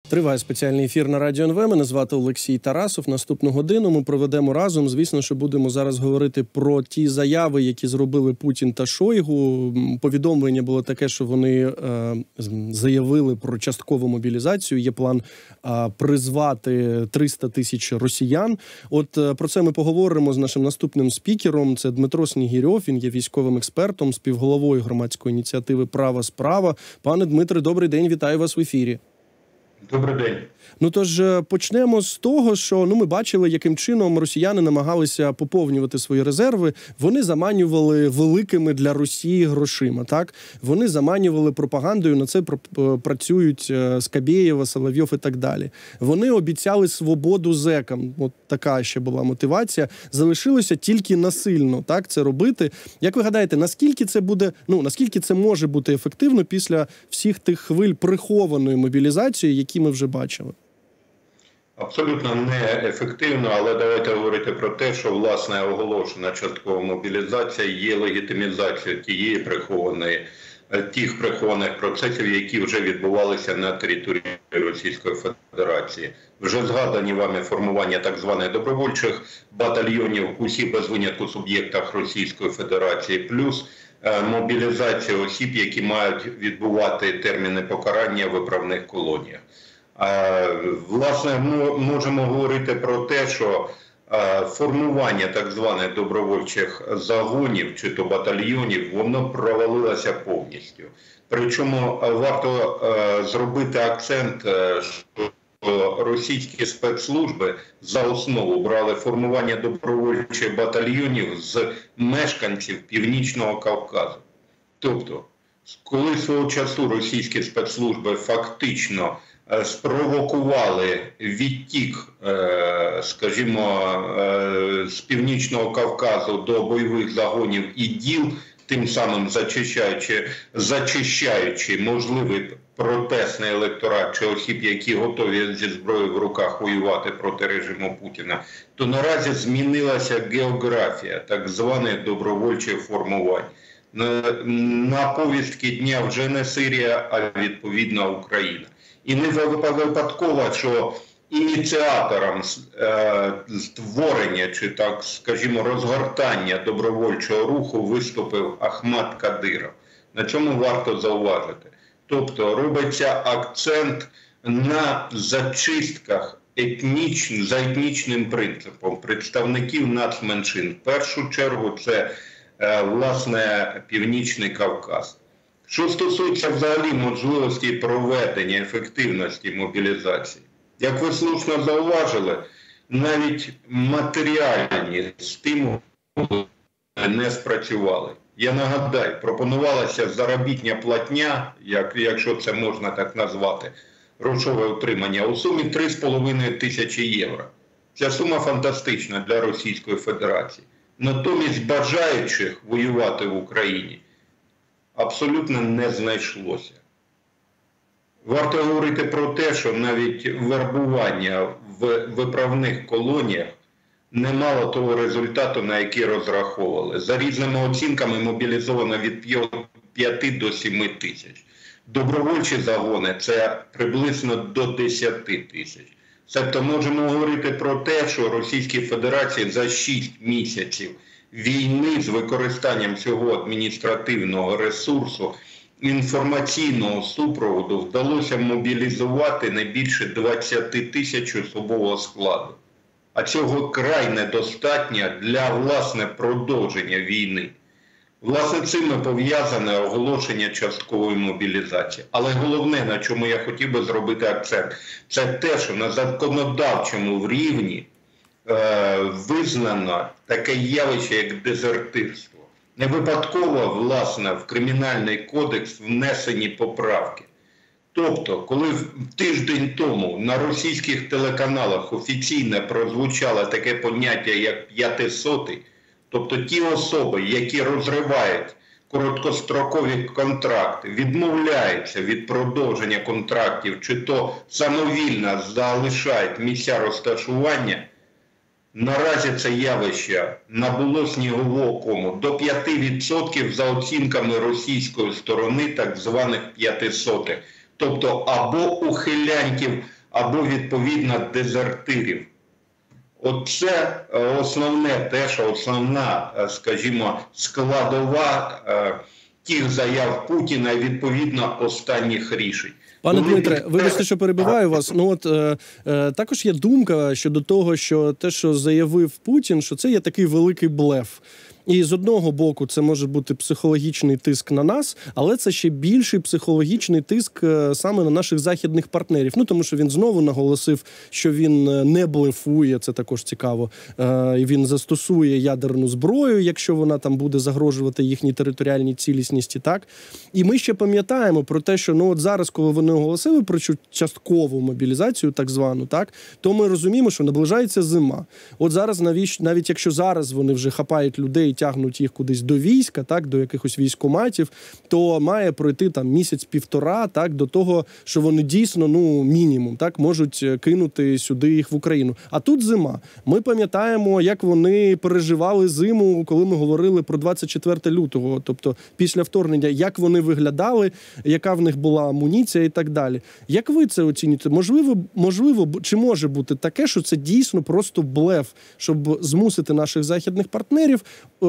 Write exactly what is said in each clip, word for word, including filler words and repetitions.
Триває спеціальний ефір на Радіо ен ве. Мене звати Олексій Тарасов. Наступну годину ми проведемо разом. Звісно, що будемо зараз говорити про ті заяви, які зробили Путін та Шойгу. Повідомлення було таке, що вони е, заявили про часткову мобілізацію. Є план е, призвати триста тисяч росіян. От е, про це ми поговоримо з нашим наступним спікером. Це Дмитро Снігирьов. Він є військовим експертом, співголовою громадської ініціативи «Права справа». Пане Дмитре, добрий день. Вітаю вас в ефірі. Добрий день. Ну тож почнемо з того, що ну ми бачили, яким чином росіяни намагалися поповнювати свої резерви. Вони заманювали великими для Росії грошима, так? Вони заманювали пропагандою, на це працюють Скабєєва, Соловйов і так далі. Вони обіцяли свободу зекам. От така ще була мотивація. Залишилося тільки насильно, так, це робити. Як ви гадаєте, наскільки це буде, ну, наскільки це може бути ефективно після всіх тих хвиль прихованої мобілізації, які ми вже бачили? Абсолютно неефективно, але давайте говорити про те, що, власне, оголошена часткова мобілізація є легітимізацією тієї прихованої, тих прихованих процесів, які вже відбувалися на території Російської Федерації. Вже згадані вами формування так званих добровольчих батальйонів, усі без винятку суб'єктах Російської Федерації, плюс мобілізація осіб, які мають відбувати терміни покарання в виправних колоніях. Власне, ми можемо говорити про те, що формування так званих добровольчих загонів чи то батальйонів, воно провалилося повністю. Причому варто зробити акцент, що російські спецслужби за основу брали формування добровольчих батальйонів з мешканців Північного Кавказу. Тобто, коли свого часу російські спецслужби фактично спровокували відтік, скажімо, з Північного Кавказу до бойових загонів і ДІЛ, тим самим зачищаючи, зачищаючи можливий протестний електорат чи осіб, які готові зі зброєю в руках воювати проти режиму Путіна, то наразі змінилася географія так званих добровольчих формувань. На повістки дня вже не Сирія, а відповідно Україна. І не випадково, що ініціатором створення чи, так скажімо, розгортання добровольчого руху виступив Ахмад Кадиров. На чому варто зауважити? Тобто робиться акцент на зачистках етніч... за етнічним принципом представників нацменшин. В першу чергу це, власне, Північний Кавказ. Що стосується взагалі можливості проведення ефективності мобілізації, як ви слушно зауважили, навіть матеріальні стимули не спрацювали. Я нагадаю, пропонувалася заробітня платня, як, якщо це можна так назвати, грошове утримання, у сумі три з половиною тисячі євро. Ця сума фантастична для Російської Федерації. Натомість бажаючих воювати в Україні абсолютно не знайшлося. Варто говорити про те, що навіть вербування в виправних колоніях не мало того результату, на який розраховували. За різними оцінками мобілізовано від п'яти до семи тисяч. Добровольчі загони – це приблизно до десяти тисяч. Тобто можемо говорити про те, що Російській Федерації за шість місяців війни з використанням цього адміністративного ресурсу, інформаційного супроводу вдалося мобілізувати не більше двадцяти тисяч особового складу. А цього край недостатньо для, власне, продовження війни. Власне, цим і пов'язане оголошення часткової мобілізації. Але головне, на чому я хотів би зробити акцент, це те, що на законодавчому рівні е, визнано таке явище, як дезертирство. Не випадково, власне, в Кримінальний кодекс внесені поправки. Тобто, коли тиждень тому на російських телеканалах офіційно прозвучало таке поняття, як п'ятисотий, тобто ті особи, які розривають короткострокові контракти, відмовляються від продовження контрактів, чи то самовільно залишають місця розташування, наразі це явище набуло снігового кому до п'яти відсотків за оцінками російської сторони так званих п'ятисотих. Тобто або ухилянтів або відповідно дезертирів. Оце основне те, що основна, скажімо, складова тих заяв Путіна і відповідно останніх рішень. Пане Дмитре, вибачте, що перебиваю вас. Ну от е, е, також є думка щодо того, що те, що заявив Путін, що це є такий великий блеф. І з одного боку це може бути психологічний тиск на нас, але це ще більший психологічний тиск саме на наших західних партнерів. Ну, тому що він знову наголосив, що він не блефує, це також цікаво, і він застосує ядерну зброю, якщо вона там буде загрожувати їхній територіальній цілісності, так? І ми ще пам'ятаємо про те, що ну от зараз, коли вони оголосили про цю часткову мобілізацію, так звану, так, то ми розуміємо, що наближається зима. От зараз, навіть, навіть якщо зараз вони вже хапають людей, тягнуть їх кудись до війська, так, до якихось військкоматів, то має пройти там місяць-півтора, так, до того, що вони дійсно, ну, мінімум, так, можуть кинути сюди їх в Україну. А тут зима. Ми пам'ятаємо, як вони переживали зиму, коли ми говорили про двадцять четверте лютого, тобто після вторгнення, як вони виглядали, яка в них була амуніція і так далі. Як ви це оцінюєте? Можливо, можливо, чи може бути таке, що це дійсно просто блеф, щоб змусити наших західних партнерів,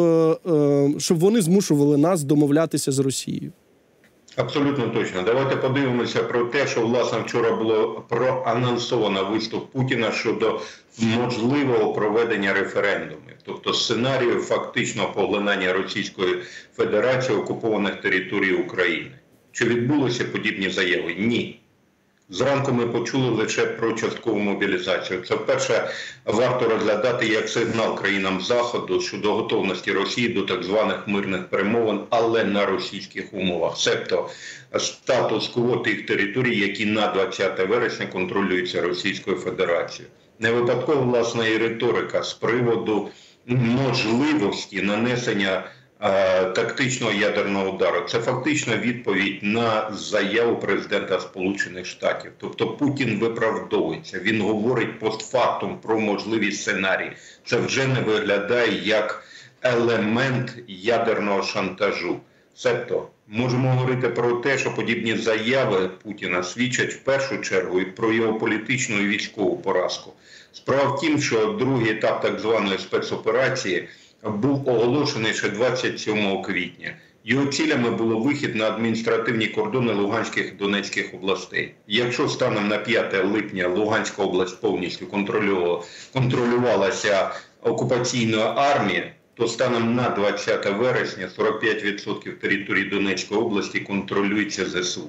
щоб вони змушували нас домовлятися з Росією? Абсолютно точно. Давайте подивимося про те, що, власне, вчора було проанонсовано виступ Путіна щодо можливого проведення референдумів. Тобто сценарію фактичного поглинання Російської Федерації окупованих територій України. Чи відбулися подібні заяви? Ні. Зранку ми почули лише про часткову мобілізацію. Це вперше варто розглядати як сигнал країнам Заходу щодо готовності Росії до так званих мирних перемовин, але на російських умовах. Себто статус-кво тих територій, які на двадцяте вересня контролюються Російською Федерацією. Не випадково, власне, і риторика з приводу можливості нанесення тактичного ядерного удару. Це фактично відповідь на заяву президента Сполучених Штатів. Тобто Путін виправдовується, він говорить постфактум про можливі сценарії. Це вже не виглядає як елемент ядерного шантажу. Себто можемо говорити про те, що подібні заяви Путіна свідчать в першу чергу і про його політичну і військову поразку. Справа в тім, що другий етап так званої спецоперації був оголошений ще двадцять сьомого квітня. Його цілями було вихід на адміністративні кордони Луганських і Донецьких областей. Якщо станом на п'яте липня Луганська область повністю контролювалася окупаційною армією, то станом на двадцяте вересня сорок п'ять відсотків території Донецької області контролюється ЗСУ.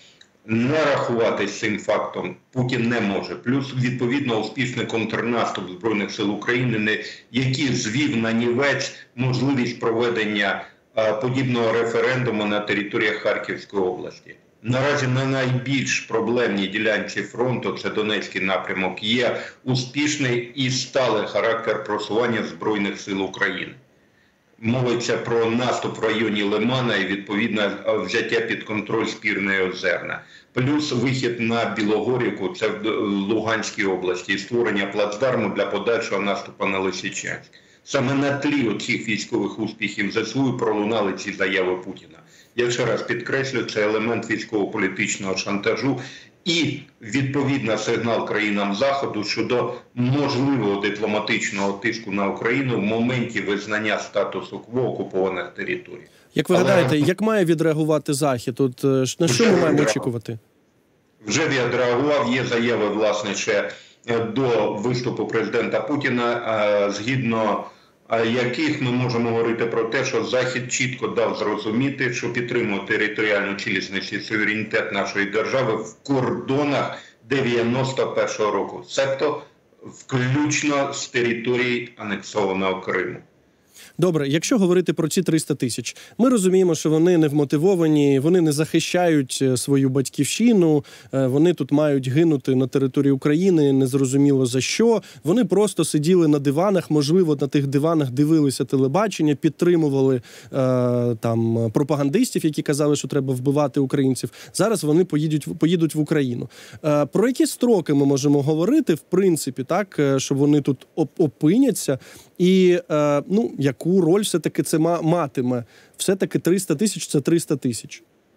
Не рахувати з цим фактом Путін не може. Плюс, відповідно, успішний контрнаступ Збройних сил України, який звів на нівець можливість проведення а, подібного референдуму на територіях Харківської області. Наразі на найбільш проблемній ділянці фронту, це Донецький напрямок, є успішний і сталий характер просування Збройних сил України. Мовиться про наступ в районі Лимана і, відповідно, взяття під контроль Спірної Озерна. Плюс вихід на Білогорівку, це в Луганській області, і створення плацдарму для подальшого наступу на Лисичанськ. Саме на тлі оцих військових успіхів ЗСУ пролунали ці заяви Путіна. Я ще раз підкреслю, це елемент військово-політичного шантажу і, відповідно, сигнал країнам Заходу щодо можливого дипломатичного тиску на Україну в моменті визнання статусу кво окупованих територій. Як ви Але... гадаєте, як має відреагувати Захід? От, на що ми маємо очікувати? Вже відреагував. Є заяви, власне, ще до виступу президента Путіна, згідно яких ми можемо говорити про те, що Захід чітко дав зрозуміти, що підтримує територіальну цілісність і суверенітет нашої держави в кордонах дев'яносто першого року, себто включно з території анексованого Криму. Добре, якщо говорити про ці триста тисяч, ми розуміємо, що вони не вмотивовані, вони не захищають свою батьківщину, вони тут мають гинути на території України, незрозуміло за що. Вони просто сиділи на диванах, можливо, на тих диванах дивилися телебачення, підтримували е, там пропагандистів, які казали, що треба вбивати українців. Зараз вони поїдуть, поїдуть в Україну. Е, про які строки ми можемо говорити, в принципі, так, що вони тут опиняться? І, е, ну, яку роль все-таки це матиме? Все-таки триста тисяч – це триста тисяч.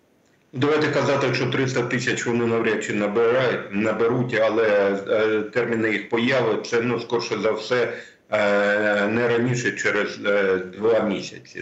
Давайте казати, що триста тисяч вони навряд чи набирають, наберуть, але е, терміни їх появи – це, ну, скорше за все, е, не раніше, через е, два місяці.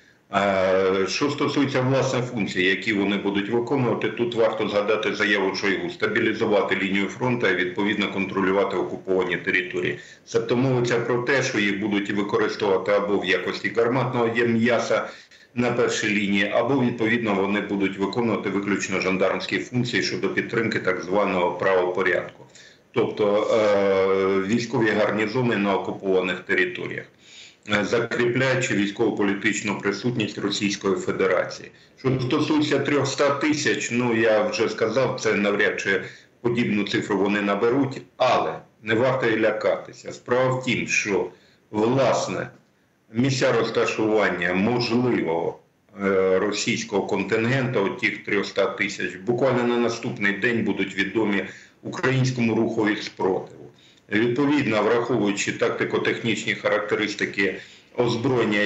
Е, що стосується, власне, функцій, які вони будуть виконувати, тут варто згадати заяву Шойгу – стабілізувати лінію фронту і, відповідно, контролювати окуповані території. Тобто мовиться про те, що їх будуть використовувати або в якості гарматного м'яса на першій лінії, або, відповідно, вони будуть виконувати виключно жандармські функції щодо підтримки так званого правопорядку. Тобто е- військові гарнізони на окупованих територіях, закріпляючи військово-політичну присутність Російської Федерації. Що стосується триста тисяч, ну, я вже сказав, це навряд чи подібну цифру вони наберуть, але не варто і лякатися. Справа в тім, що, власне, місця розташування можливого російського контингенту, отих триста тисяч, буквально на наступний день будуть відомі українському рухові спротиву. Відповідно, враховуючи тактико-технічні характеристики озброєння,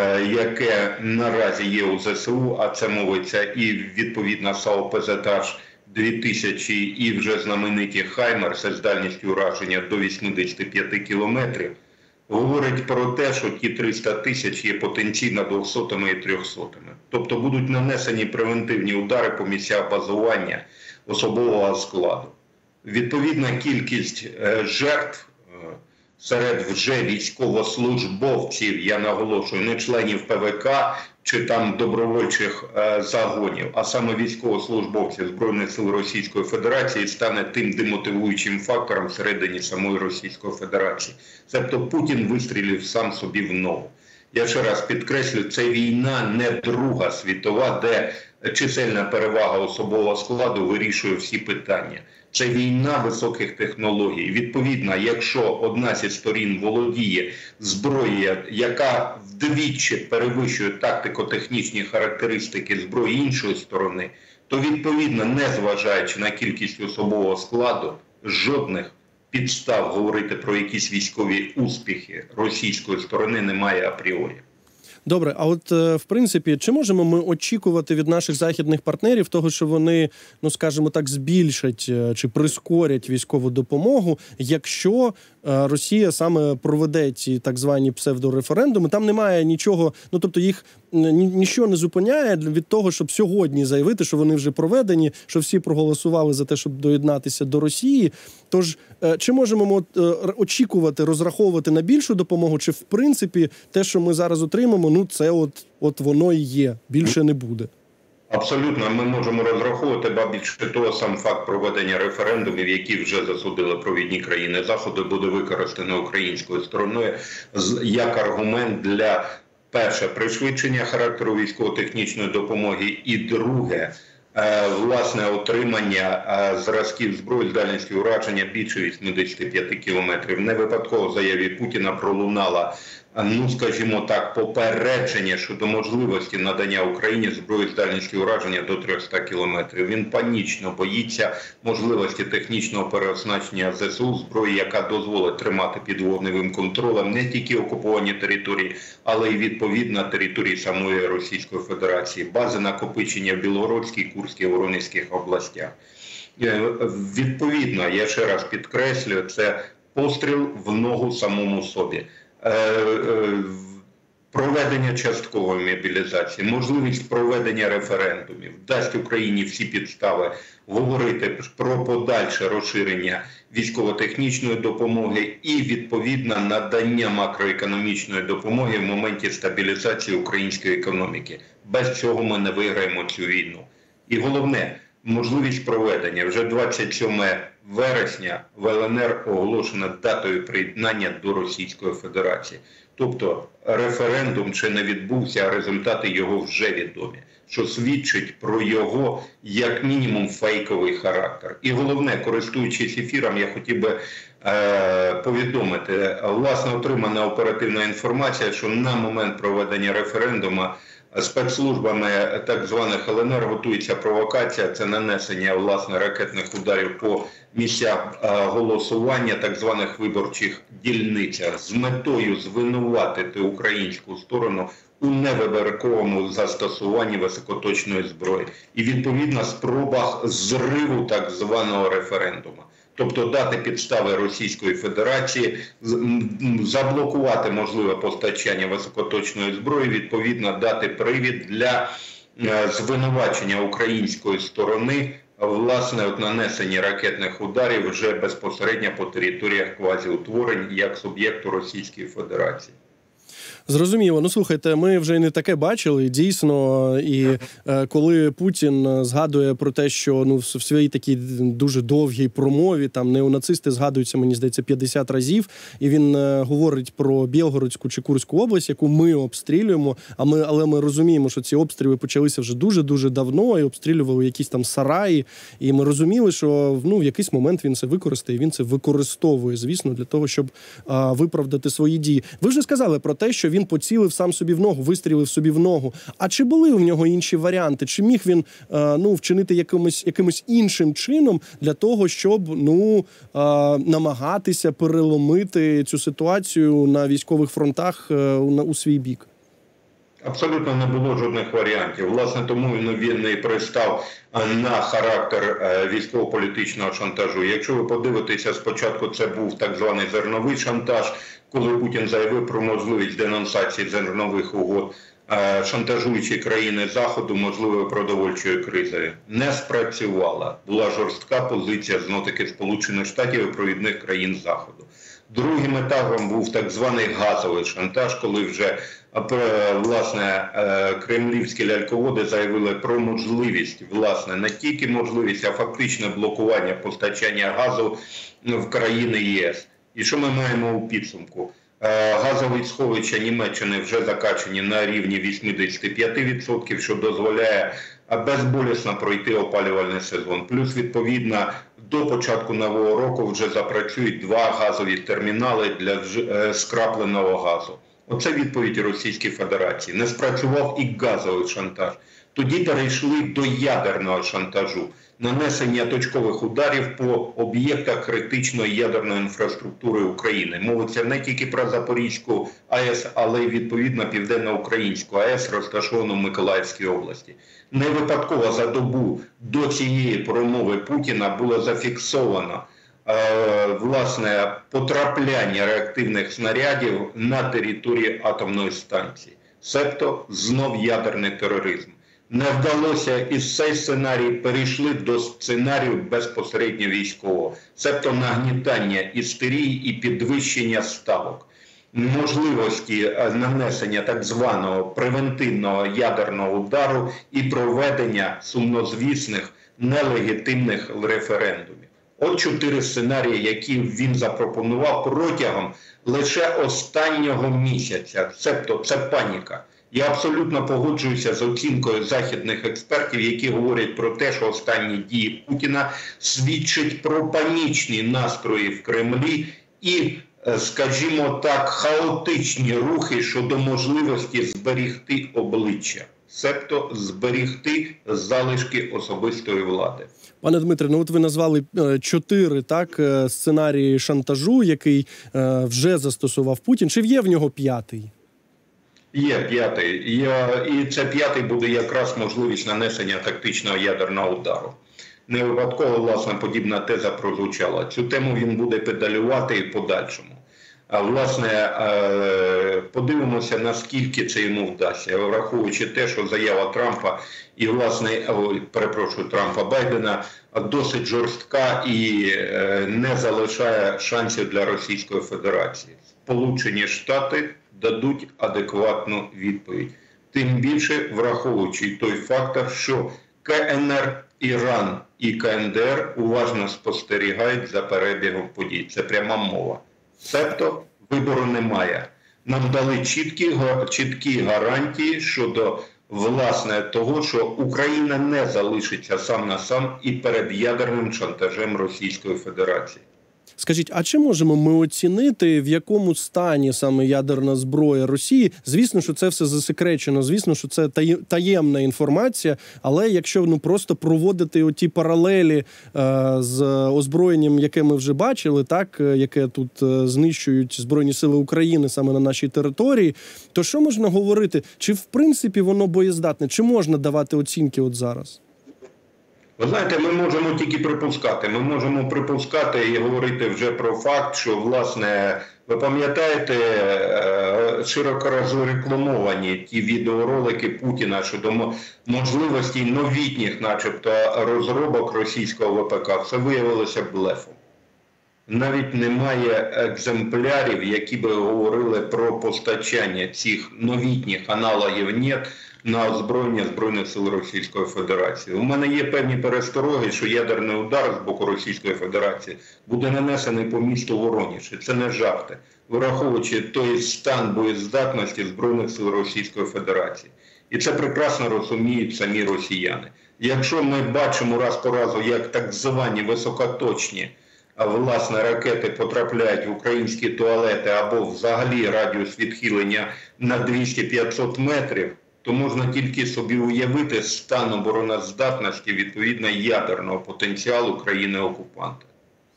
яке наразі є у ЗСУ, а це мовиться і відповідно САУ ПЗТ дві тисячі, і вже знамениті «Хаймерси» з дальністю ураження до вісімдесят п'ять кілометрів, говорить про те, що ті триста тисяч є потенційно двохсотими і трьохсотими. Тобто будуть нанесені превентивні удари по місцях базування особового складу. Відповідна кількість жертв серед вже військовослужбовців, я наголошую, не членів ПВК чи там добровольчих загонів, а саме військовослужбовців Збройних сил Російської Федерації стане тим демотивуючим фактором всередині самої Російської Федерації. Тобто Путін вистрілив сам собі в ногу. Я ще раз підкреслю, це війна не Друга світова, де чисельна перевага особового складу вирішує всі питання. Це війна високих технологій. Відповідно, якщо одна зі сторін володіє зброєю, яка вдвічі перевищує тактико-технічні характеристики зброї іншої сторони, то відповідно, не зважаючи на кількість особового складу, жодних підстав говорити про якісь військові успіхи російської сторони немає апріорі. Добре, а от, в принципі, чи можемо ми очікувати від наших західних партнерів того, що вони, ну, скажімо так, збільшать чи прискорять військову допомогу, якщо Росія саме проведе ці так звані псевдореферендуми? Там немає нічого, ну, тобто їх нічого не зупиняє від того, щоб сьогодні заявити, що вони вже проведені, що всі проголосували за те, щоб доєднатися до Росії. Тож, чи можемо ми очікувати, розраховувати на більшу допомогу, чи в принципі те, що ми зараз отримаємо, ну це от, от воно і є, більше не буде? Абсолютно, ми можемо розраховувати, ба більше того, сам факт проведення референдумів, які вже засудили провідні країни Заходу, буде використано українською стороною як аргумент для, перше, пришвидшення характеру військово-технічної допомоги, і друге, власне, отримання зразків зброї з дальністю ураження більше вісімдесят п'ять кілометрів. Не випадково в заяві Путіна пролунала, ну, скажімо так, попередження щодо можливості надання Україні зброї з дальністю ураження до триста кілометрів. Він панічно боїться можливості технічного переоснащення ЗСУ зброї, яка дозволить тримати під вогневим контролем не тільки окуповані території, але й відповідно території самої Російської Федерації. Бази накопичення в Білгородській, Курській, Воронезьких областях. Відповідно, я ще раз підкреслюю, це постріл в ногу самому собі. Проведення часткової мобілізації, можливість проведення референдумів дасть Україні всі підстави говорити про подальше розширення військово-технічної допомоги і, відповідно, надання макроекономічної допомоги в моменті стабілізації української економіки. Без цього ми не виграємо цю війну. І головне, можливість проведення. Вже двадцять сьомого вересня в Л Н Р оголошено датою приєднання до Російської Федерації. Тобто референдум ще не відбувся, а результати його вже відомі, що свідчить про його, як мінімум, фейковий характер. І головне, користуючись ефіром, я хотів би е, повідомити, власне, отримана оперативна інформація, що на момент проведення референдуму спецслужбами так званих Л Н Р готується провокація, це нанесення, власне, ракетних ударів по місцях голосування, так званих виборчих дільницях, з метою звинуватити українську сторону у невибірковому застосуванні високоточної зброї і, відповідно, спробах зриву так званого референдуму. Тобто дати підстави Російської Федерації, заблокувати можливе постачання високоточної зброї, відповідно дати привід для звинувачення української сторони власне от нанесення ракетних ударів вже безпосередньо по територіях квазіутворень як суб'єкту Російської Федерації. Зрозуміло. Ну, слухайте, ми вже не таке бачили, дійсно, і е, коли Путін згадує про те, що ну, в своїй такій дуже довгій промові, там неонацисти згадуються, мені здається, п'ятдесят разів, і він е, говорить про Білгородську чи Курську область, яку ми обстрілюємо, а ми, але ми розуміємо, що ці обстріли почалися вже дуже-дуже давно, і обстрілювали якісь там сараї, і ми розуміли, що ну, в якийсь момент він це використає, і він це використовує, звісно, для того, щоб е, виправдати свої дії. Ви вже сказали про те, що він поцілив сам собі в ногу, вистрілив собі в ногу. А чи були у нього інші варіанти? Чи міг він е, ну, вчинити якимось, якимось іншим чином для того, щоб ну, е, намагатися переломити цю ситуацію на військових фронтах е, на, у свій бік? Абсолютно не було жодних варіантів. Власне, тому він і пристав на характер військово-політичного шантажу. Якщо ви подивитеся, спочатку це був так званий зерновий шантаж, коли Путін заявив про можливість денонсації зернових угод, шантажуючи країни Заходу можливою продовольчою кризою. Не спрацювала. Була жорстка позиція, знов-таки, Сполучених Штатів і провідних країн Заходу. Другим етапом був так званий газовий шантаж, коли вже власне кремлівські ляльководи заявили про можливість, власне, не тільки можливість, а фактичне блокування постачання газу в країни ЄС. І що ми маємо у підсумку? Газові сховища Німеччини вже закачені на рівні вісімдесят п'ять відсотків, що дозволяє безболісно пройти опалювальний сезон. Плюс, відповідно, до початку нового року вже запрацюють два газові термінали для скрапленого газу. Оце відповідь Російської Федерації. Не спрацював і газовий шантаж. Тоді перейшли до ядерного шантажу. Нанесення точкових ударів по об'єктах критичної ядерної інфраструктури України. Мовиться не тільки про Запорізьку АЕС, але й відповідно Південно-Українську АЕС, розташовану в Миколаївській області. Не випадково за добу до цієї промови Путіна було зафіксовано е, власне потрапляння реактивних снарядів на території атомної станції. Себто знов ядерний тероризм. Не вдалося із цей сценарій, перейшли до сценарію безпосередньо військового. Себто нагнітання істерії і підвищення ставок. Можливості нанесення так званого превентивного ядерного удару і проведення сумнозвісних нелегітимних референдумів. От чотири сценарії, які він запропонував протягом лише останнього місяця. Себто це паніка. Я абсолютно погоджуюся з оцінкою західних експертів, які говорять про те, що останні дії Путіна свідчать про панічні настрої в Кремлі і, скажімо так, хаотичні рухи щодо можливості зберігти обличчя, себто зберігти залишки особистої влади. Пане Дмитре, ну от ви назвали чотири так, сценарії шантажу, який вже застосував Путін. Чи є в нього п'ятий? Є п'ятий. І це п'ятий буде якраз можливість нанесення тактичного ядерного удару. Не випадково, власне, подібна теза прозвучала. Цю тему він буде педалювати і в подальшому. А, власне, подивимося, наскільки це йому вдасться, враховуючи те, що заява Трампа і, власне, перепрошую, Трампа Байдена досить жорстка і не залишає шансів для Російської Федерації. Сполучені Штати дадуть адекватну відповідь. Тим більше, враховуючи той фактор, що КНР, Іран і КНДР уважно спостерігають за перебігом подій. Це пряма мова. Себто вибору немає. Нам дали чіткі, чіткі гарантії щодо, власне, того, що Україна не залишиться сам на сам і перед ядерним шантажем Російської Федерації. Скажіть, а чи можемо ми оцінити, в якому стані саме ядерна зброя Росії? Звісно, що це все засекречено, звісно, що це таємна інформація, але якщо ну просто проводити оті паралелі е, з озброєнням, яке ми вже бачили, так, яке тут е, знищують Збройні сили України саме на нашій території, то що можна говорити? Чи в принципі воно боєздатне? Чи можна давати оцінки от зараз? Ви знаєте, ми можемо тільки припускати. Ми можемо припускати і говорити вже про факт, що, власне, ви пам'ятаєте широко розрекламовані ті відеоролики Путіна щодо можливості новітніх, начебто, розробок російського ВПК. Все виявилося блефом. Навіть немає екземплярів, які би говорили про постачання цих новітніх аналогів НЕТ на озброєння Збройних сил Російської Федерації. У мене є певні перестороги, що ядерний удар з боку Російської Федерації буде нанесений по місту Вороніж. І це не жарти, враховуючи той стан боєздатності Збройних сил Російської Федерації. І це прекрасно розуміють самі росіяни. Якщо ми бачимо раз по разу, як так звані високоточні а власне ракети потрапляють в українські туалети або взагалі радіус відхилення на двісті-п'ятсот метрів, то можна тільки собі уявити стан обороноздатності відповідно ядерного потенціалу країни-окупанта.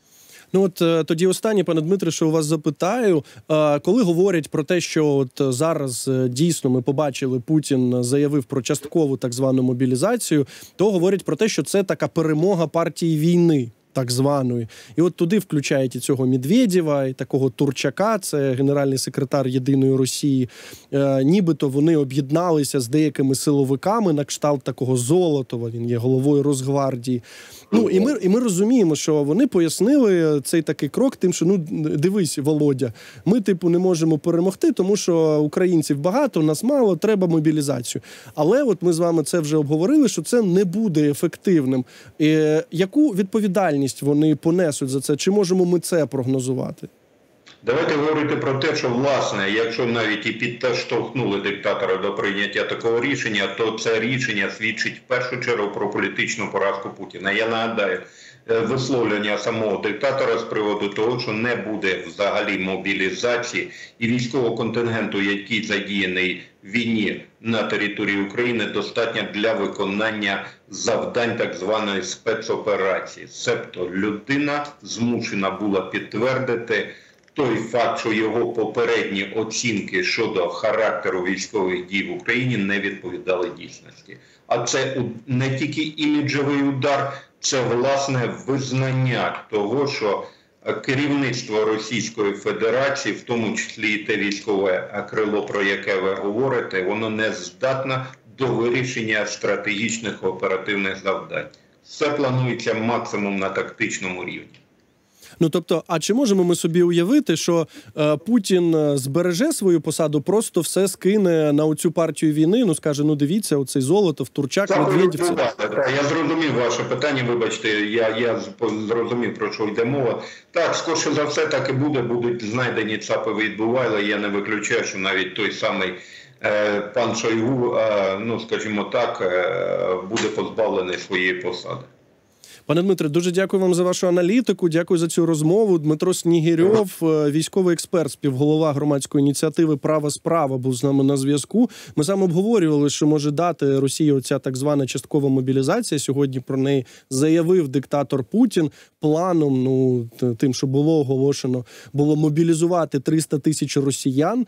Ну от тоді останнє, пане Дмитре, що у вас запитаю, коли говорять про те, що от зараз дійсно ми побачили, Путін заявив про часткову так звану мобілізацію, то говорять про те, що це така перемога партії війни. Так званої. І от туди включають і цього Медведєва, і такого Турчака, це генеральний секретар Єдиної Росії. Е, нібито вони об'єдналися з деякими силовиками на кшталт такого Золотова, він є головою Росгвардії. Ну, і ми, і ми розуміємо, що вони пояснили цей такий крок тим, що, ну, дивись, Володя, ми, типу, не можемо перемогти, тому що українців багато, нас мало, треба мобілізацію. Але от ми з вами це вже обговорили, що це не буде ефективним. Е, яку відповідальність вони понесуть за це? Чи можемо ми це прогнозувати? Давайте говорити про те, що, власне, якщо навіть і підштовхнули диктатора до прийняття такого рішення, то це рішення свідчить в першу чергу про політичну поразку Путіна. Я нагадаю, висловлення самого диктатора з приводу того, що не буде взагалі мобілізації і військового контингенту, який задіяний в війні на території України, достатньо для виконання завдань так званої спецоперації. Себто людина змушена була підтвердити той факт, що його попередні оцінки щодо характеру військових дій в Україні не відповідали дійсності. А це не тільки іміджовий удар, це, власне, визнання того, що керівництво Російської Федерації, в тому числі і те військове крило, про яке ви говорите, воно не здатне до вирішення стратегічних оперативних завдань. Все планується максимум на тактичному рівні. Ну, тобто, а чи можемо ми собі уявити, що е, Путін збереже свою посаду, просто все скине на оцю партію війни, ну, скаже, ну, дивіться, оцей Золотов, Турчак, Медведєв. Це... Так, я зрозумів ваше питання, вибачте, я, я зрозумів, про що йде мова. Так, скоріше за все, так і буде, будуть знайдені ЦАПи відбували, я не виключаю, що навіть той самий е, пан Шойгу, е, ну, скажімо так, е, буде позбавлений своєї посади. Пане Дмитре, дуже дякую вам за вашу аналітику, дякую за цю розмову. Дмитро Снігирьов, військовий експерт, співголова громадської ініціативи «Права справа» був з нами на зв'язку. Ми саме обговорювали, що може дати Росії оця так звана часткова мобілізація. Сьогодні про неї заявив диктатор Путін. Планом, ну, тим, що було оголошено, було мобілізувати триста тисяч росіян.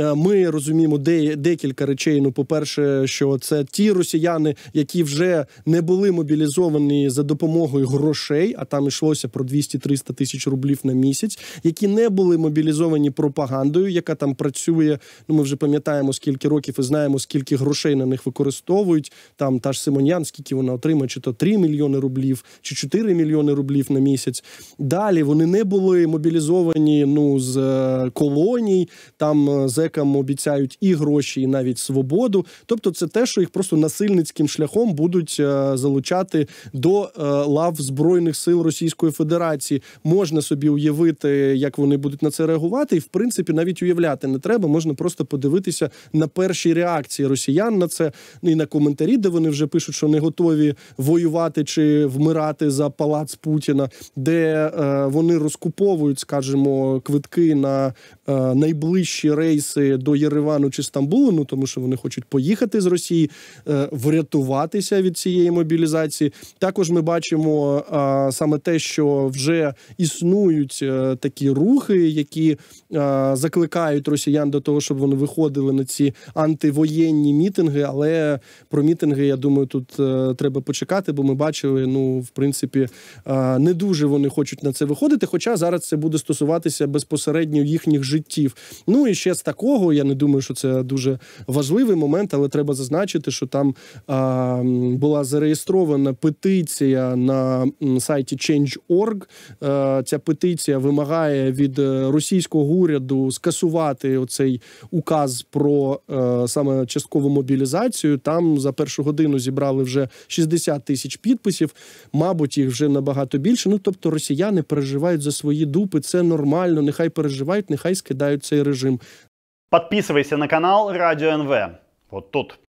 Ми розуміємо де, декілька речей. Ну, по-перше, що це ті росіяни, які вже не були мобілізовані за допомогою грошей, а там йшлося про двісті-триста тисяч рублів на місяць, які не були мобілізовані пропагандою, яка там працює, ну ми вже пам'ятаємо скільки років і знаємо, скільки грошей на них використовують, там та ж Симонян, скільки вона отримає, чи то три мільйони рублів, чи чотири мільйони рублів на місяць. Далі вони не були мобілізовані, ну, з колоній, там зекам обіцяють і гроші, і навіть свободу. Тобто це те, що їх просто насильницьким шляхом будуть залучати до лав Збройних сил Російської Федерації. Можна собі уявити, як вони будуть на це реагувати, і, в принципі, навіть уявляти не треба, можна просто подивитися на перші реакції росіян на це, і на коментарі, де вони вже пишуть, що не готові воювати чи вмирати за палац Путіна, де е, вони розкуповують, скажімо, квитки на е, найближчі рейси до Єревану чи Стамбулу, ну, тому що вони хочуть поїхати з Росії, е, врятуватися від цієї мобілізації. Також ми бачимо е, саме те, що вже існують е, такі рухи, які е, закликають росіян до того, щоб вони виходили на ці антивоєнні мітинги, але про мітинги, я думаю, тут е, треба почекати, бо ми бачили, ну, в принципі, е, не дуже вони хочуть на це виходити, хоча зараз це буде стосуватися безпосередньо їхніх життів. Ну і ще з такого, я не думаю, що це дуже важливий момент, але треба зазначити, що там е, була зареєстрована петиція на сайті чендж крапка орг. Е, ця петиція вимагає від російського уряду скасувати оцей указ про е, саме часткову мобілізацію. Там за першу годину зібрали вже шістдесят тисяч підписів, мабуть, їх вже набагато більше. Ну, тобто росіяни переживають за свої дупи, це нормально, нехай переживають, нехай скидають цей режим. Подписывайся на канал Радио эн вэ. Вот тут.